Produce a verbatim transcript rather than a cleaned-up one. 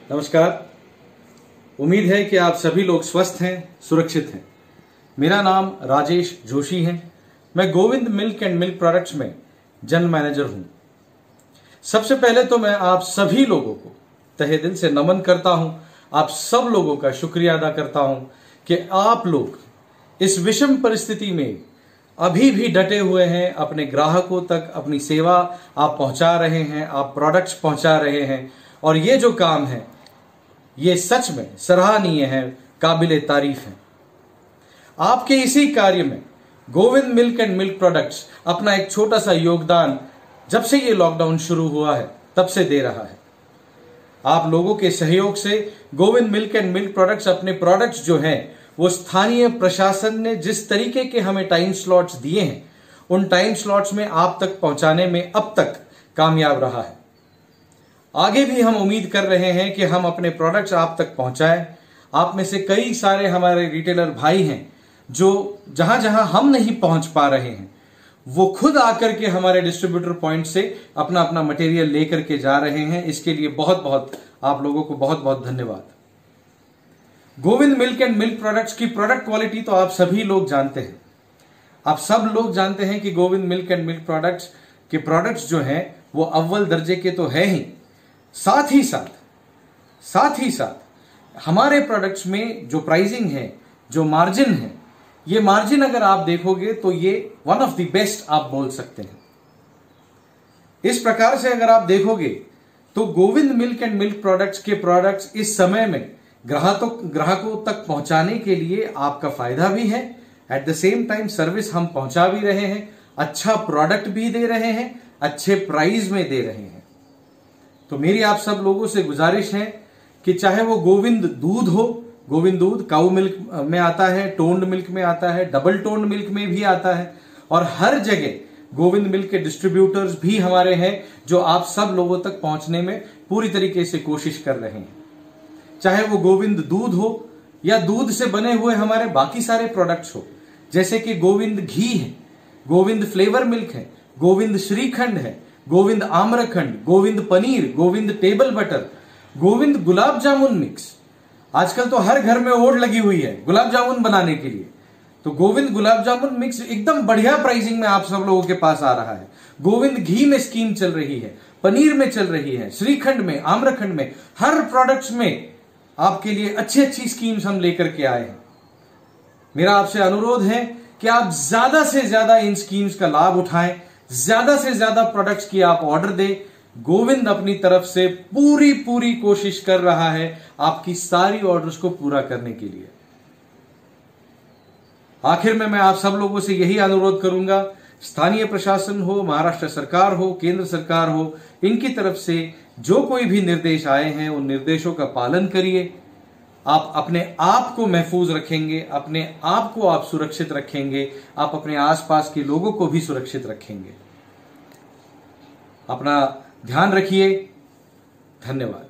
नमस्कार। उम्मीद है कि आप सभी लोग स्वस्थ हैं, सुरक्षित हैं। मेरा नाम राजेश जोशी है। मैं Govind milk and milk products में जनरल मैनेजर हूं। सबसे पहले तो मैं आप सभी लोगों को तहे दिल से नमन करता हूं। आप सब लोगों का शुक्रिया अदा करता हूं कि आप लोग इस विषम परिस्थिति में अभी भी डटे हुए हैं। अपने ग्राहकों तक अपनी सेवा आप पहुंचा रहे हैं, आप प्रोडक्ट्स पहुंचा रहे हैं, और ये जो काम है ये सच में सराहनीय है, काबिले तारीफ है। आपके इसी कार्य में Govind milk and milk products अपना एक छोटा सा योगदान जब से ये लॉकडाउन शुरू हुआ है तब से दे रहा है। आप लोगों के सहयोग से Govind milk and milk products अपने प्रोडक्ट्स जो हैं वो स्थानीय प्रशासन ने जिस तरीके के हमें टाइम स्लॉट्स दिए हैं उन टाइम स्लॉट्स में आप तक पहुंचाने में अब तक कामयाब रहा है। आगे भी हम उम्मीद कर रहे हैं कि हम अपने प्रोडक्ट्स आप तक पहुंचाएं। आप में से कई सारे हमारे रिटेलर भाई हैं जो जहां जहां हम नहीं पहुंच पा रहे हैं वो खुद आकर के हमारे डिस्ट्रीब्यूटर पॉइंट से अपना अपना मटेरियल लेकर के जा रहे हैं। इसके लिए बहुत बहुत आप लोगों को बहुत बहुत धन्यवाद। Govind milk and milk products की प्रोडक्ट क्वालिटी तो आप सभी लोग जानते हैं। आप सब लोग जानते हैं कि Govind milk and milk products के प्रोडक्ट्स जो हैं वो अव्वल दर्जे के तो है ही, साथ ही साथ साथ ही साथ हमारे प्रोडक्ट्स में जो प्राइसिंग है, जो मार्जिन है, ये मार्जिन अगर आप देखोगे तो ये वन ऑफ द बेस्ट आप बोल सकते हैं। इस प्रकार से अगर आप देखोगे तो Govind milk and milk products के प्रोडक्ट्स इस समय में ग्राहकों ग्राहकों तक पहुंचाने के लिए आपका फायदा भी है। At the same time service हम पहुंचा भी रहे हैं, अच्छा प्रोडक्ट भी दे रहे हैं, अच्छे प्राइस में दे रहे हैं। तो मेरी आप सब लोगों से गुजारिश है कि चाहे वो गोविंद दूध हो, गोविंद दूध काऊ मिल्क में आता है, टोन्ड मिल्क में आता है, डबल टोन्ड मिल्क में भी आता है, और हर जगह गोविंद मिल्क के डिस्ट्रीब्यूटर्स भी हमारे हैं जो आप सब लोगों तक पहुंचने में पूरी तरीके से कोशिश कर रहे हैं। चाहे वो गोविंद दूध हो या दूध से बने हुए हमारे बाकी सारे प्रोडक्ट्स हो, जैसे कि गोविंद घी है, गोविंद फ्लेवर मिल्क है, गोविंद श्रीखंड है, Govind amrakhand, Govind paneer, Govind table butter, Govind gulab jamun mix. आजकल तो हर घर में ओढ़ लगी हुई है गुलाब जामुन बनाने के लिए, तो गोविंद गुलाब जामुन मिक्स एकदम बढ़िया प्राइसिंग में आप सब लोगों के पास आ रहा है। गोविंद घी में स्कीम चल रही है, पनीर में चल रही है, श्रीखंड में, आम्रखंड में, हर प्रोडक्ट्स में आपके लिए अच्छी अच्छी स्कीम्स हम लेकर के आए हैं। मेरा आपसे अनुरोध है कि आप ज्यादा से ज्यादा इन स्कीम्स का लाभ उठाएं, ज्यादा से ज्यादा प्रोडक्ट्स की आप ऑर्डर दें। गोविंद अपनी तरफ से पूरी पूरी कोशिश कर रहा है आपकी सारी ऑर्डर्स को पूरा करने के लिए। आखिर में मैं आप सब लोगों से यही अनुरोध करूंगा, स्थानीय प्रशासन हो, महाराष्ट्र सरकार हो, केंद्र सरकार हो, इनकी तरफ से जो कोई भी निर्देश आए हैं उन निर्देशों का पालन करिए। आप अपने आप को महफूज रखेंगे, अपने आप को आप सुरक्षित रखेंगे, आप अपने आसपास के लोगों को भी सुरक्षित रखेंगे। अपना ध्यान रखिए। धन्यवाद।